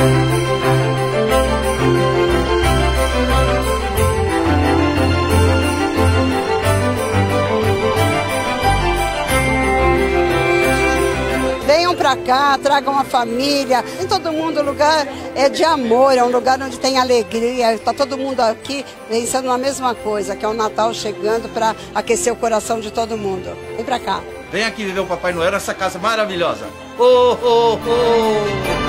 Venham para cá, tragam a família. Em todo mundo, o lugar é de amor, é um lugar onde tem alegria. Está todo mundo aqui pensando na mesma coisa, que é o Natal chegando para aquecer o coração de todo mundo. Vem para cá. Vem aqui viver o Papai Noel nessa casa maravilhosa. Oh, oh, oh.